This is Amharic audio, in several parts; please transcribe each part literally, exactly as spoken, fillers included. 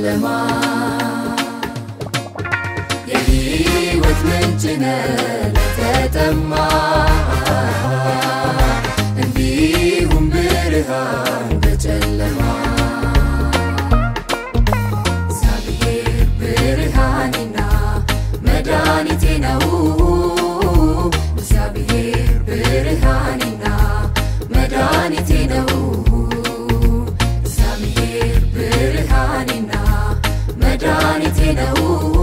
በጨለማ የሕይወት ምንጭ ነህ ለተጠማ እንዲሁም ብርሃን በጨለማ እግዚአብሔር ብርሃኔና መድኃኒቴ ነው እግዚአብሔር ብርሃኔና መድኃኒቴ ነው እግዚአብሔር ብርሃኔና መድኃኒቴ ነው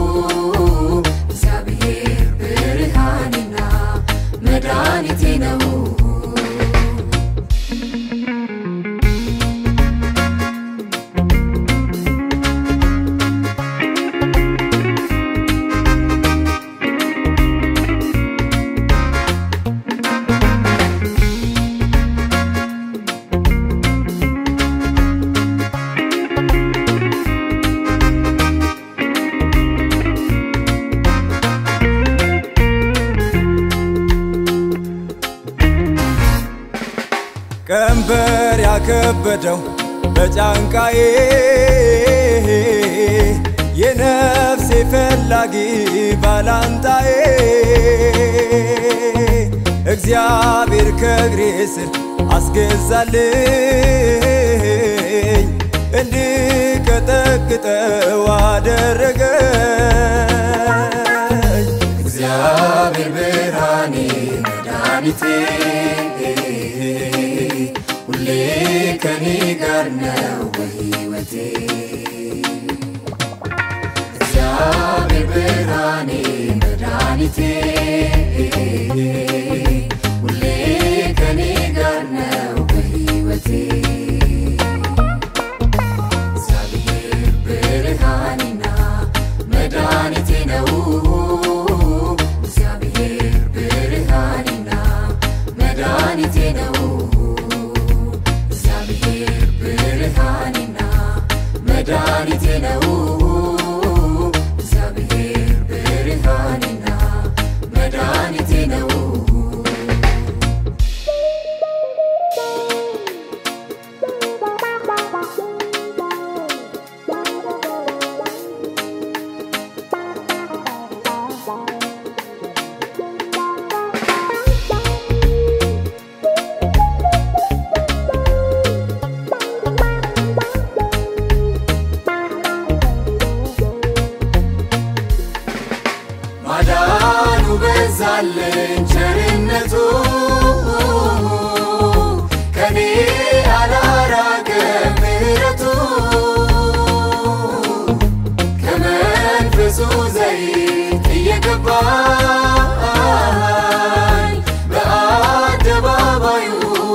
እግዚአብሔር ብርሃኔና መድኃኒቴ ነው ቀንበር ያከበደው በጫንቃዬ የነፍሴ ፈላጊ ባላንጣዬ እግዚአብሔር ከእግሬ ስር አስገዛልኝ እንድቀጠቅጠው አደረገኝ እግዚአብሔር ብርሃኔ መድኃኒቴ ሁሌ ከኔ ጋር ነው በሕይወቴ እግዚአብሔር ብርሃኔ መድኃኒቴ ሁሌ ከኔ ጋር ነው በሕይወቴ እግዚአብሔር ብርሃኔና መድኃኒቴ ነው እግዚአብሔር ብርሃኔና መድኃኒቴ ነው እግዚአብሔር ብርሃኔና መድኃኒቴ ነው እግዚአብሔር ብርሃኔና መድኃኒቴ ነው ማዳኑ በዛልኝ ቸርነቱ ከኔ አላራቀም ምሕረቱ ከመንፈሱ ዘይት እየቀባኝ በአደባባዩ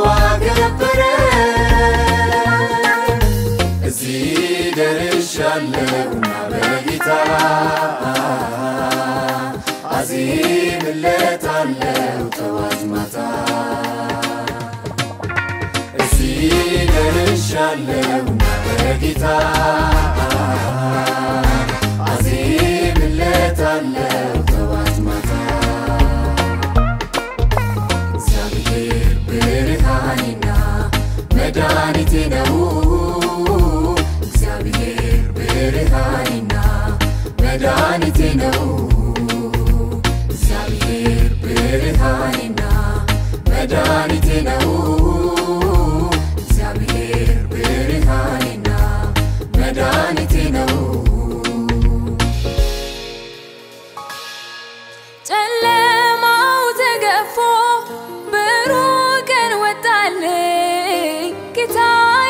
አከበረኝ እዚህ ደርሻለሁና በጌታ አዜምለታለሁ ጠዋት ማታ እዚህ ደርሻለሁና በጌታ አዜምለታለሁ ጠዋት ማታ እግዚአብሔር ብርሃኔና መድኃኒቴ ነው እግዚአብሔር ብርሃኔና መድኃኒቴ ነው እግዚአብሔር ብርሃኔና መድኃኒቴ ነው እግዚአብሔር ብርሃኔና መድኃኒቴ ነው ጨለማው ተገፎ ብሩህ ቀን ወጣልኝ ጌታዬ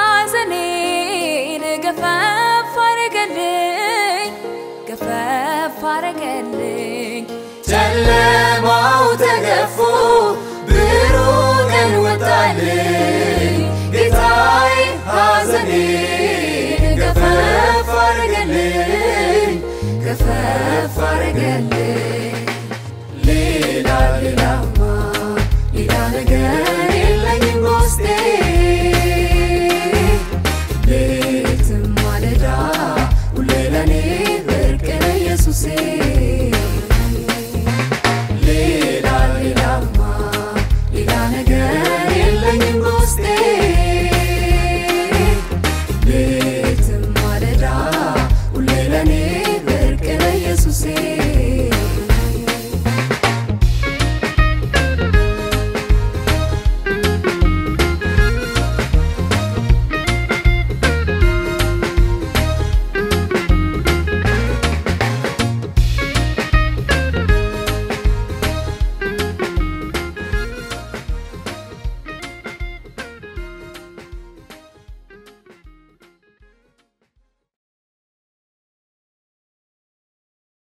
ሐዘኔን ገፈፍ አረገልኝ ገፈፍ አረገልኝ ጨለማው ተገፎ ብሩህ ቀን ወጣልኝ ጌታዬ ሐዘኔን ገፈፍ አረገልኝ ገፈፍ አረገልኝ ሌላ ሌላ